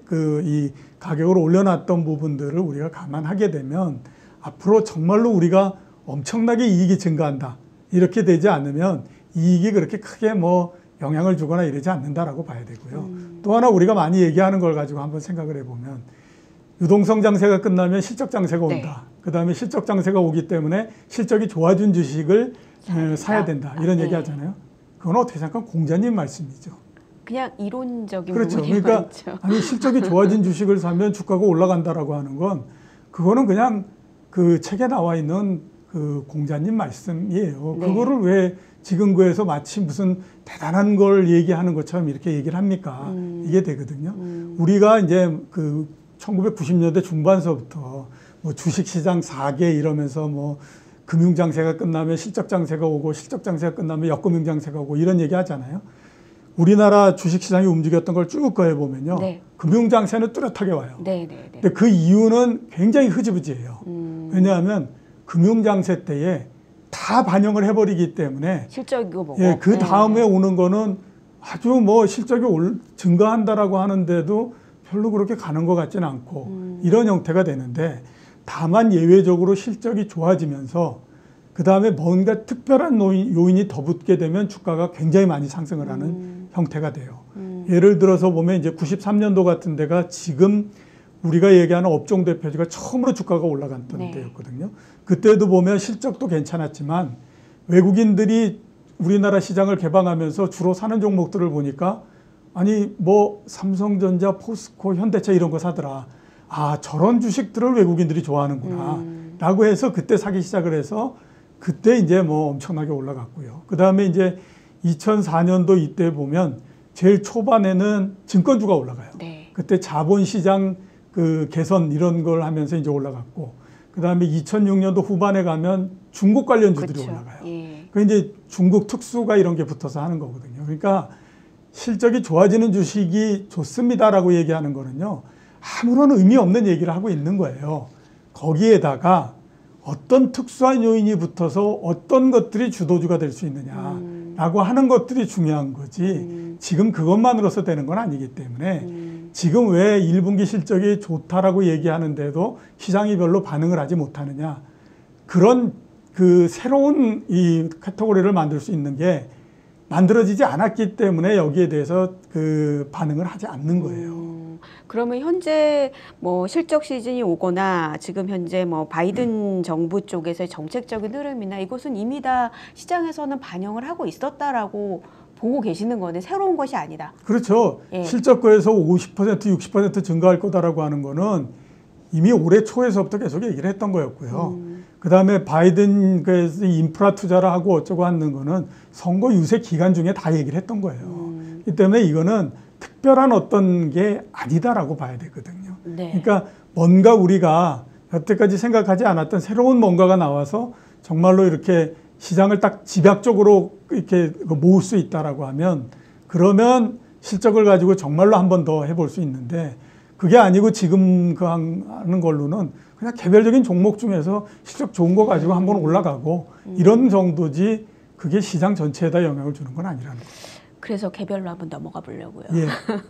이 가격을 올려놨던 부분들을 우리가 감안하게 되면 앞으로 정말로 우리가 엄청나게 이익이 증가한다. 이렇게 되지 않으면 이익이 그렇게 크게 뭐 영향을 주거나 이러지 않는다라고 봐야 되고요. 또 하나 우리가 많이 얘기하는 걸 가지고 한번 생각을 해보면 유동성 장세가 끝나면 실적 장세가 온다. 네. 그다음에 실적 장세가 오기 때문에 실적이 좋아진 주식을 사야 된다. 이런 얘기 하잖아요. 그건 어떻게 생각하면 공자님 말씀이죠. 그냥 이론적인 그렇죠. 부분이 그러니까 많죠. 아니 실적이 좋아진 주식을 사면 주가가 올라간다라고 하는 건 그거는 그냥 그 책에 나와 있는 그 공자님 말씀이에요. 네. 그거를 왜 지금 그에서 마치 무슨 대단한 걸 얘기하는 것처럼 이렇게 얘기를 합니까? 이게 되거든요. 우리가 이제 그 1990년대 중반서부터 뭐 주식시장 4개 이러면서 뭐 금융장세가 끝나면 실적장세가 오고 실적장세가 끝나면 역금융장세가 오고 이런 얘기 하잖아요. 우리나라 주식시장이 움직였던 걸 쭉 거해보면요. 네. 금융장세는 뚜렷하게 와요. 네, 네, 네. 근데 그 이유는 굉장히 흐지부지예요. 왜냐하면 금융장세 때에 다 반영을 해버리기 때문에 실적이고 뭐고. 예, 그 다음에 오는 거는 아주 뭐 실적이 증가한다라고 하는데도 별로 그렇게 가는 것 같지는 않고 이런 형태가 되는데 다만 예외적으로 실적이 좋아지면서 그 다음에 뭔가 특별한 요인이 더 붙게 되면 주가가 굉장히 많이 상승을 하는 형태가 돼요. 예를 들어서 보면 이제 93년도 같은 데가 지금 우리가 얘기하는 업종 대표주가 처음으로 주가가 올라갔던 네. 때였거든요. 그때도 보면 실적도 괜찮았지만 외국인들이 우리나라 시장을 개방하면서 주로 사는 종목들을 보니까 아니 뭐 삼성전자, 포스코, 현대차 이런 거 사더라. 아 저런 주식들을 외국인들이 좋아하는구나 라고 해서 그때 사기 시작을 해서 그때 이제 뭐 엄청나게 올라갔고요. 그 다음에 이제 2004년도 이때 보면 제일 초반에는 증권주가 올라가요. 네. 그때 자본시장 그 개선 이런 걸 하면서 이제 올라갔고 그 다음에 2006년도 후반에 가면 중국 관련주들이 그렇죠. 올라가요. 예. 그 이제 중국 특수가 이런 게 붙어서 하는 거거든요. 그러니까 실적이 좋아지는 주식이 좋습니다라고 얘기하는 거는요. 아무런 의미 없는 얘기를 하고 있는 거예요. 거기에다가 어떤 특수한 요인이 붙어서 어떤 것들이 주도주가 될 수 있느냐라고 하는 것들이 중요한 거지 지금 그것만으로서 되는 건 아니기 때문에 지금 왜 1분기 실적이 좋다라고 얘기하는데도 시장이 별로 반응을 하지 못하느냐 그런 그 새로운 이 카테고리를 만들 수 있는 게 만들어지지 않았기 때문에 여기에 대해서 그 반응을 하지 않는 거예요. 그러면 현재 뭐 실적 시즌이 오거나 지금 현재 뭐 바이든 정부 쪽에서의 정책적인 흐름이나 이것은 이미 다 시장에서는 반영을 하고 있었다라고 보고 계시는 거네. 새로운 것이 아니다. 그렇죠. 예. 실적거에서 50%, 60% 증가할 거다라고 하는 거는 이미 올해 초에서부터 계속 얘기를 했던 거였고요. 그 다음에 바이든 인프라 투자를 하고 어쩌고 하는 거는 선거 유세 기간 중에 다 얘기를 했던 거예요. 이 때문에 이거는 특별한 어떤 게 아니다라고 봐야 되거든요. 네. 그러니까 뭔가 우리가 여태까지 생각하지 않았던 새로운 뭔가가 나와서 정말로 이렇게 시장을 딱 집약적으로 이렇게 모을 수 있다라고 하면 그러면 실적을 가지고 정말로 한 번 더 해볼 수 있는데 그게 아니고 지금 그 하는 걸로는 그냥 개별적인 종목 중에서 실적 좋은 거 가지고 한번 올라가고 이런 정도지 그게 시장 전체에다 영향을 주는 건 아니라는 거죠. 그래서 개별로 한번 넘어가 보려고요. 예.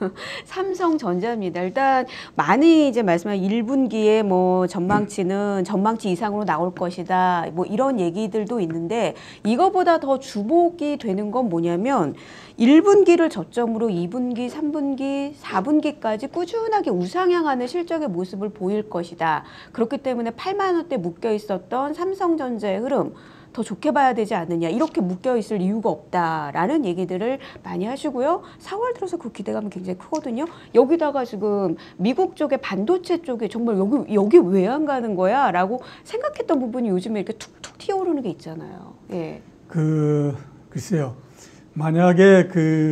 삼성전자입니다. 일단 많이 이제 말씀한 1분기에 뭐 전망치는 전망치 이상으로 나올 것이다. 뭐 이런 얘기들도 있는데 이거보다 더 주목이 되는 건 뭐냐면 1분기를 저점으로 2분기, 3분기, 4분기까지 꾸준하게 우상향하는 실적의 모습을 보일 것이다. 그렇기 때문에 8만 원대 묶여 있었던 삼성전자의 흐름 더 좋게 봐야 되지 않느냐 이렇게 묶여있을 이유가 없다라는 얘기들을 많이 하시고요. 4월 들어서 그 기대감이 굉장히 크거든요. 여기다가 지금 미국 쪽의 반도체 쪽에 정말 여기 왜 안 가는 거야? 라고 생각했던 부분이 요즘에 이렇게 툭툭 툭 튀어오르는 게 있잖아요. 예. 글쎄요. 만약에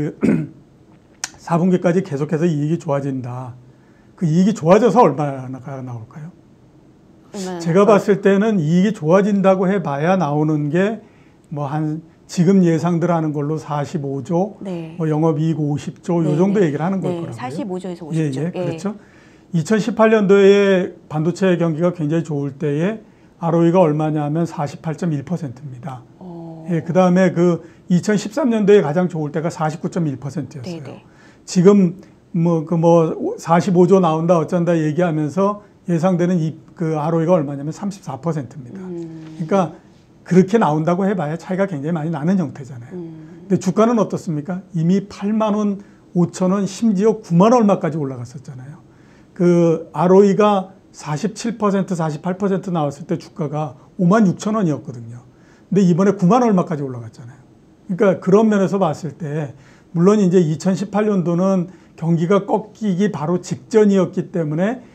4분기까지 계속해서 이익이 좋아진다. 그 이익이 좋아져서 얼마나 나올까요? 제가 봤을 때는 이익이 좋아진다고 해봐야 나오는 게 뭐 지금 예상들 하는 걸로 45조, 네. 뭐 영업이익 50조 요 정도 얘기를 하는 걸 거라고요. 45조에서 50조. 예, 그렇죠. 2018년도에 반도체 경기가 굉장히 좋을 때에 ROE가 얼마냐면 48.1%입니다. 예, 그다음에 2013년도에 가장 좋을 때가 49.1%였어요. 네네. 지금 45조 나온다 어쩐다 얘기하면서 예상되는 ROE가 얼마냐면 34%입니다. 그러니까 그렇게 나온다고 해봐야 차이가 굉장히 많이 나는 형태잖아요. 근데 주가는 어떻습니까? 이미 8만 원, 5천 원, 심지어 9만 얼마까지 올라갔었잖아요. ROE가 47%, 48% 나왔을 때 주가가 5만 6천 원이었거든요. 근데 이번에 9만 얼마까지 올라갔잖아요. 그러니까 그런 면에서 봤을 때 물론 이제 2018년도는 경기가 꺾이기 바로 직전이었기 때문에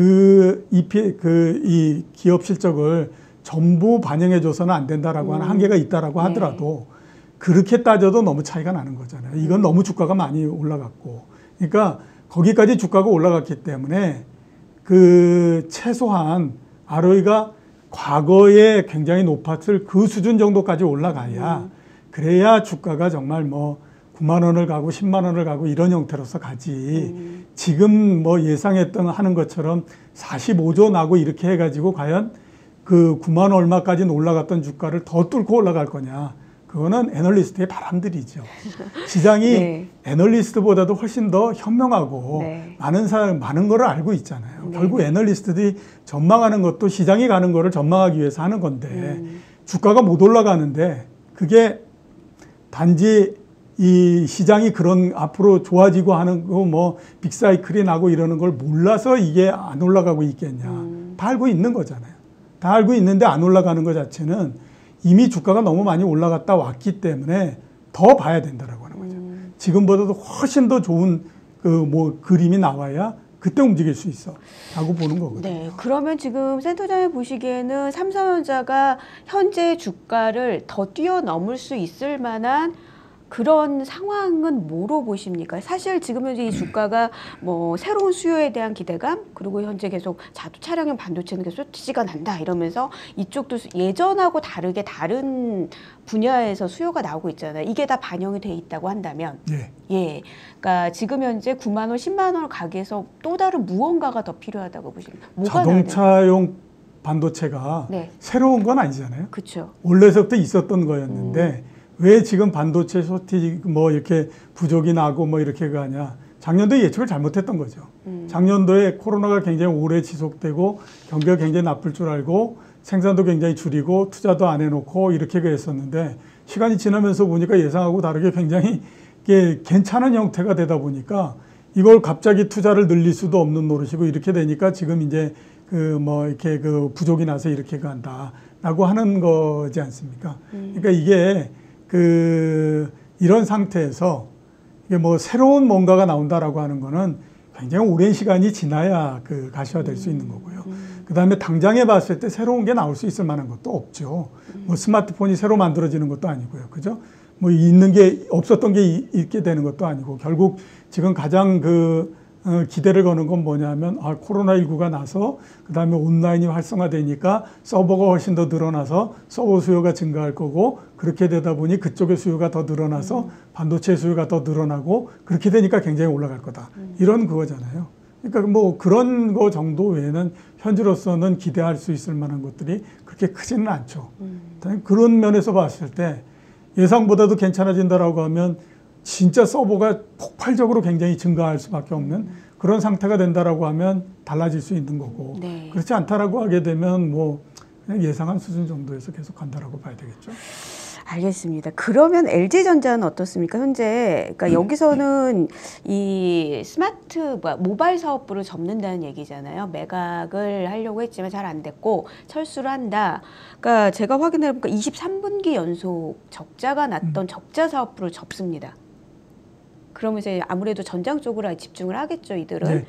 이 기업 실적을 전부 반영해줘서는 안 된다라고 하는 한계가 있다라고 하더라도 그렇게 따져도 너무 차이가 나는 거잖아요. 이건 너무 주가가 많이 올라갔고. 그러니까 거기까지 주가가 올라갔기 때문에 최소한 ROE가 과거에 굉장히 높았을 그 수준 정도까지 올라가야 그래야 주가가 정말 뭐 9만 원을 가고 10만 원을 가고 이런 형태로서 가지 지금 뭐 예상했던 하는 것처럼 45조 나고 이렇게 해가지고 과연 9만 얼마까지 올라갔던 주가를 더 뚫고 올라갈 거냐. 그거는 애널리스트의 바람들이죠. 시장이 네. 애널리스트보다도 훨씬 더 현명하고 네. 많은 거를 알고 있잖아요. 네. 결국 애널리스트들이 전망하는 것도 시장이 가는 거를 전망하기 위해서 하는 건데 주가가 못 올라가는데 그게 단지 이 시장이 그런 앞으로 좋아지고 하는 거 뭐 빅사이클이 나고 이러는 걸 몰라서 이게 안 올라가고 있겠냐. 다 알고 있는 거잖아요. 다 알고 있는데 안 올라가는 것 자체는 이미 주가가 너무 많이 올라갔다 왔기 때문에 더 봐야 된다라고 하는 거죠. 지금보다도 훨씬 더 좋은 그림이 나와야 그때 움직일 수 있어 라고 보는 거거든요. 네, 그러면 지금 센터장이 보시기에는 삼성전자가 현재 주가를 더 뛰어넘을 수 있을 만한 그런 상황은 뭐로 보십니까? 사실 지금 현재 이 주가가 뭐 새로운 수요에 대한 기대감 그리고 현재 계속 차량용 반도체는 계속 지지가 난다 이러면서 이쪽도 예전하고 다르게 다른 분야에서 수요가 나오고 있잖아요. 이게 다 반영이 돼 있다고 한다면 예, 그러니까 지금 현재 9만 원, 10만 원 가게에서 또 다른 무언가가 더 필요하다고 보십니까? 자동차용 반도체가 새로운 건 아니잖아요. 그렇죠. 원래서부터 있었던 거였는데 왜 지금 반도체 쇼티지 뭐 이렇게 부족이 나고 뭐 이렇게 가냐. 작년도에 예측을 잘못했던 거죠. 작년도에 코로나가 굉장히 오래 지속되고 경기가 굉장히 나쁠 줄 알고 생산도 굉장히 줄이고 투자도 안 해놓고 이렇게 했었는데 시간이 지나면서 보니까 예상하고 다르게 굉장히 이게 괜찮은 형태가 되다 보니까 이걸 갑자기 투자를 늘릴 수도 없는 노릇이고 이렇게 되니까 지금 이제 이렇게 부족이 나서 이렇게 간다라고 하는 거지 않습니까? 그러니까 이게 이런 상태에서 이게 뭐 새로운 뭔가가 나온다라고 하는 거는 굉장히 오랜 시간이 지나야 가시화될 수 있는 거고요. 그 다음에 당장에 봤을 때 새로운 게 나올 수 있을 만한 것도 없죠. 뭐 스마트폰이 새로 만들어지는 것도 아니고요. 그죠? 뭐 있는 게 없었던 게 있게 되는 것도 아니고 결국 지금 가장 기대를 거는 건 뭐냐면 코로나19가 나서 그다음에 온라인이 활성화되니까 서버가 훨씬 더 늘어나서 서버 수요가 증가할 거고 그렇게 되다 보니 그쪽의 수요가 더 늘어나서 반도체 수요가 더 늘어나고 그렇게 되니까 굉장히 올라갈 거다. 이런 그거잖아요. 그러니까 뭐 그런 거 정도 외에는 현재로서는 기대할 수 있을 만한 것들이 그렇게 크지는 않죠. 그런 면에서 봤을 때 예상보다도 괜찮아진다라고 하면 진짜 서버가 폭발적으로 굉장히 증가할 수밖에 없는 그런 상태가 된다라고 하면 달라질 수 있는 거고 그렇지 않다라고 하게 되면 뭐 그냥 예상한 수준 정도에서 계속 간다라고 봐야 되겠죠. 알겠습니다. 그러면 LG전자는 어떻습니까? 현재 그러니까 여기서는 이 모바일 사업부를 접는다는 얘기잖아요. 매각을 하려고 했지만 잘 안 됐고 철수를 한다. 그러니까 제가 확인해 보니까 23분기 연속 적자가 났던 적자 사업부를 접습니다. 그러면 이제 아무래도 전장 쪽으로 집중을 하겠죠, 이들은.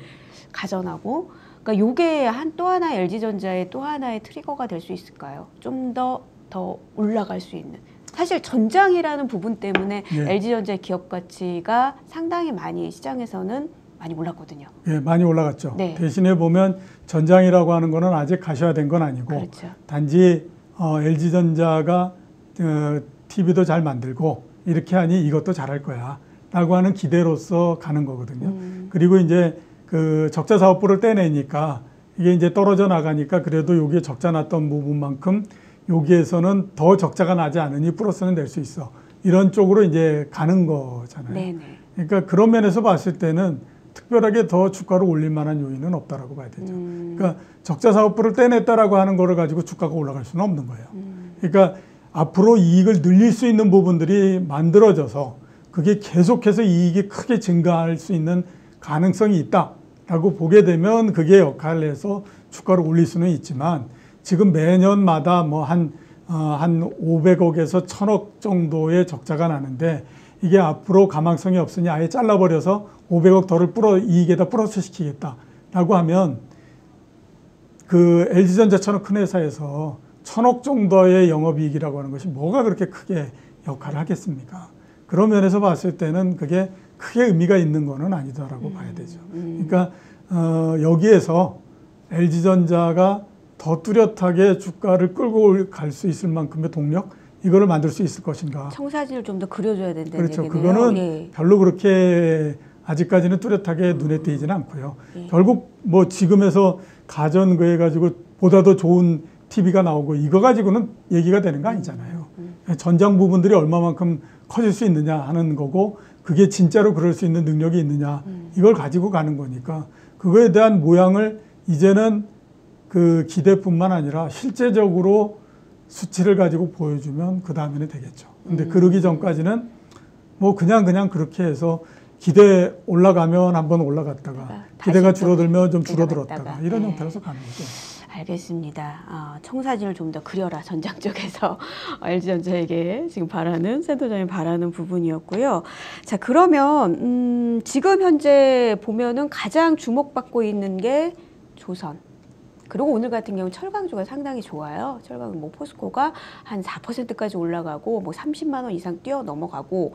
가전하고. 그러니까 요게 또 하나 LG전자의 또 하나의 트리거가 될 수 있을까요? 좀 더 더 올라갈 수 있는. 사실 전장이라는 부분 때문에 예. LG전자의 기업 가치가 상당히 많이 시장에서는 많이 올랐거든요. 예, 많이 올라갔죠. 네. 대신에 보면 전장이라고 하는 거는 아직 가셔야된 건 아니고 그렇죠. 단지 LG전자가 TV도 잘 만들고 이렇게 하니 이것도 잘할 거야 라고 하는 기대로서 가는 거거든요. 그리고 이제 그 적자 사업부를 떼내니까 이게 이제 떨어져 나가니까 그래도 여기에 적자 났던 부분만큼 여기에서는 더 적자가 나지 않으니 플러스는 낼 수 있어. 이런 쪽으로 이제 가는 거잖아요. 네네. 그러니까 그런 면에서 봤을 때는 특별하게 더 주가를 올릴 만한 요인은 없다라고 봐야 되죠. 그러니까 적자 사업부를 떼냈다라고 하는 거를 가지고 주가가 올라갈 수는 없는 거예요. 그러니까 앞으로 이익을 늘릴 수 있는 부분들이 만들어져서 그게 계속해서 이익이 크게 증가할 수 있는 가능성이 있다라고 보게 되면 그게 역할을 해서 주가를 올릴 수는 있지만 지금 매년마다 뭐 한 500억에서 1000억 정도의 적자가 나는데 이게 앞으로 가망성이 없으니 아예 잘라버려서 500억 더를 이익에다 플러스 시키겠다라고 하면 그 LG전자처럼 큰 회사에서 1000억 정도의 영업이익이라고 하는 것이 뭐가 그렇게 크게 역할을 하겠습니까? 그런 면에서 봤을 때는 그게 크게 의미가 있는 거는 아니다라고 봐야 되죠. 그러니까 여기에서 LG전자가 더 뚜렷하게 주가를 끌고 갈 수 있을 만큼의 동력 이거를 만들 수 있을 것인가. 청사진을 좀 더 그려줘야 된다는 그렇죠. 얘기네요. 그거는 예. 별로 그렇게 아직까지는 뚜렷하게 눈에 띄지는 않고요. 예. 결국 뭐 지금에서 가전 그해 가지고 보다 더 좋은 TV가 나오고 이거 가지고는 얘기가 되는 거 아니잖아요. 전장 부분들이 얼마만큼 커질 수 있느냐 하는 거고 그게 진짜로 그럴 수 있는 능력이 있느냐 이걸 가지고 가는 거니까 그거에 대한 모양을 이제는 그 기대뿐만 아니라 실제적으로 수치를 가지고 보여주면 그 다음에는 되겠죠. 근데 그러기 전까지는 뭐 그냥 그렇게 해서 기대 올라가면 한번 올라갔다가 기대가 줄어들면 좀 줄어들었다가 이런 네. 형태로서 가는 거죠. 알겠습니다. 청사진을 좀 더 그려라 전장 쪽에서 LG전자에게 지금 바라는 센터장이 바라는 부분이었고요. 자 그러면 지금 현재 보면은 가장 주목받고 있는 게 조선. 그리고 오늘 같은 경우 철강주가 상당히 좋아요. 철강 뭐 포스코가 한 4%까지 올라가고 뭐 30만 원 이상 뛰어 넘어가고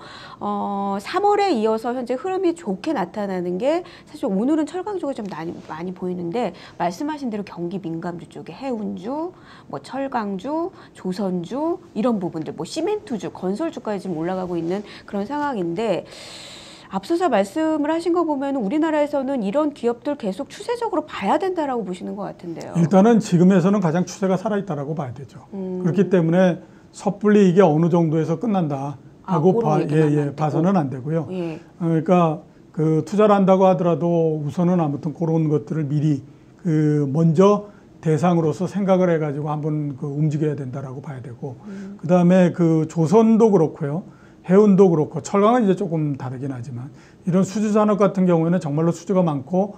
3월에 이어서 현재 흐름이 좋게 나타나는 게 사실 오늘은 철강주가 좀 많이 보이는데 말씀하신 대로 경기 민감주 쪽에 해운주, 뭐 철강주, 조선주 이런 부분들 뭐 시멘트주, 건설주까지 지금 올라가고 있는 그런 상황인데 앞서서 말씀을 하신 거 보면 우리나라에서는 이런 기업들 계속 추세적으로 봐야 된다라고 보시는 것 같은데요. 일단은 지금에서는 가장 추세가 살아있다라고 봐야 되죠. 그렇기 때문에 섣불리 이게 어느 정도에서 끝난다라고 봐서는 안 되고요. 예. 그러니까 그 투자를 한다고 하더라도 우선은 아무튼 그런 것들을 미리 그 먼저 대상으로서 생각을 해가지고 한번 그 움직여야 된다라고 봐야 되고 그 다음에 그 조선도 그렇고요. 해운도 그렇고 철강은 이제 조금 다르긴 하지만 이런 수주 산업 같은 경우에는 정말로 수주가 많고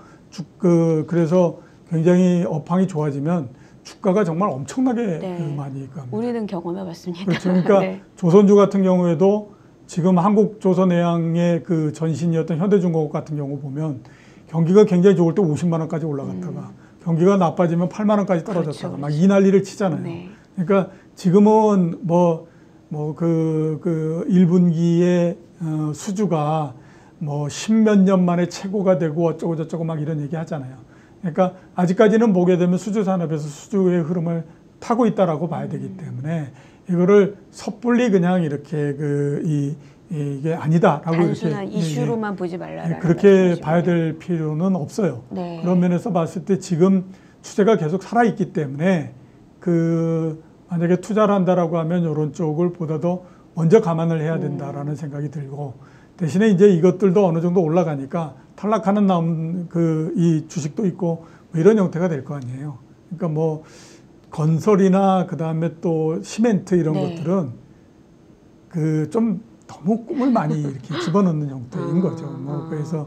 그래서 굉장히 업황이 좋아지면 주가가 정말 엄청나게 네. 많이 갑니다. 우리는 경험해봤습니다. 그렇죠. 그러니까 네. 조선주 같은 경우에도 지금 한국조선해양의 그 전신이었던 현대중공업 같은 경우 보면 경기가 굉장히 좋을 때 50만 원까지 올라갔다가 경기가 나빠지면 8만 원까지 떨어졌다가 그렇죠. 막 이 난리를 치잖아요. 네. 그러니까 지금은 그 1분기에 수주가 뭐 10몇 년 만에 최고가 되고 어쩌고 저쩌고 막 이런 얘기 하잖아요. 그러니까 아직까지는 보게 되면 수주 산업에서 수주의 흐름을 타고 있다라고 봐야 되기 때문에 이거를 섣불리 그냥 이렇게 이게 아니다라고 단순한 이렇게 이슈로만 보지 말라라는 그렇게 말씀이시군요. 봐야 될 필요는 없어요. 네. 그런 면에서 봤을 때 지금 추세가 계속 살아있기 때문에 만약에 투자를 한다라고 하면 이런 쪽을 보다 더 먼저 감안을 해야 된다라는 생각이 들고 대신에 이제 이것들도 어느 정도 올라가니까 탈락하는 이 주식도 있고 뭐 이런 형태가 될 거 아니에요. 그러니까 뭐 건설이나 그 다음에 또 시멘트 이런 네. 것들은 좀 너무 꿈을 많이 이렇게 집어넣는 형태인 거죠. 뭐 그래서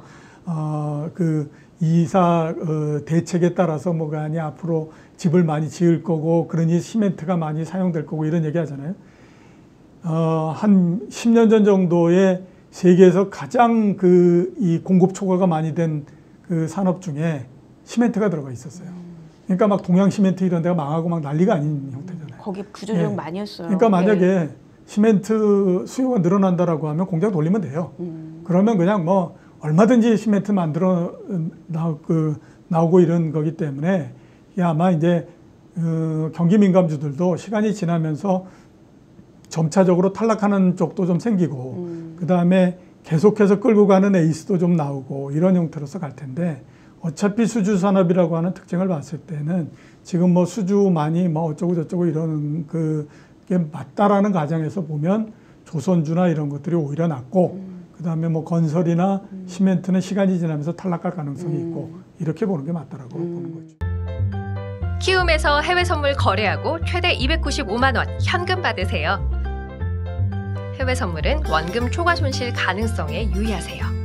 이사 대책에 따라서 뭐가 아니 앞으로 집을 많이 지을 거고 그러니 시멘트가 많이 사용될 거고 이런 얘기 하잖아요. 한 10년 전 정도에 세계에서 가장 이 공급 초과가 많이 된 그 산업 중에 시멘트가 들어가 있었어요. 그러니까 막 동양 시멘트 이런 데가 망하고 막 난리가 아닌 형태잖아요. 거기 구조조정 예. 많이 했어요. 그러니까 만약에 예. 시멘트 수요가 늘어난다라고 하면 공장 돌리면 돼요. 그러면 그냥 뭐 얼마든지 시멘트 만들어 나오고 이런 거기 때문에 이게 아마 이제 경기 민감주들도 시간이 지나면서 점차적으로 탈락하는 쪽도 좀 생기고 그 다음에 계속해서 끌고 가는 에이스도 좀 나오고 이런 형태로서 갈 텐데 어차피 수주 산업이라고 하는 특징을 봤을 때는 지금 뭐 수주만이 뭐 어쩌고 저쩌고 이러는 그게 맞다라는 가정에서 보면 조선주나 이런 것들이 오히려 낫고 그 다음에 뭐 건설이나 시멘트는 시간이 지나면서 탈락할 가능성이 있고 이렇게 보는 게 맞다라고 보는 거죠. 키움에서 해외 선물 거래하고 최대 295만 원 현금 받으세요. 해외 선물은 원금 초과 손실 가능성에 유의하세요.